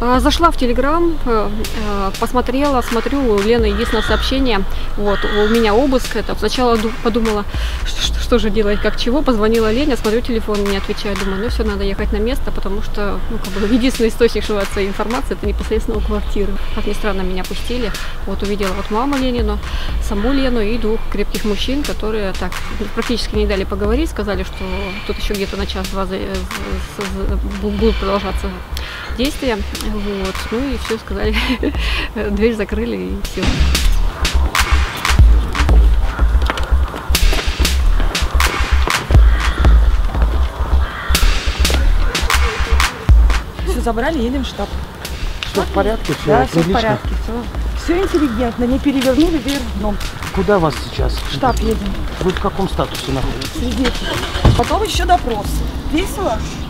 Зашла в Телеграм, посмотрела, смотрю, у Лены единственное сообщение, вот, у меня обыск, это, сначала подумала, что же делать, как чего, позвонила Лене, смотрю, телефон не отвечает, думаю, ну все, надо ехать на место, потому что, ну, как бы, единственный источник информации, это непосредственно у квартиры. Как ни странно, меня пустили, вот, увидела вот маму Ленину, саму Лену и двух крепких мужчин, которые так практически не дали поговорить, сказали, что тут еще где-то на час-два будут продолжаться действия, вот, ну и все, сказали, дверь закрыли и все. Все забрали, едем в штаб. Все в порядке, все да, все в прилично? порядке, все интеллигентно, не перевернули вверх дном. Куда вас сейчас? В штаб едем. Вы в каком статусе находитесь? Свидетель. Потом еще допрос. Весело?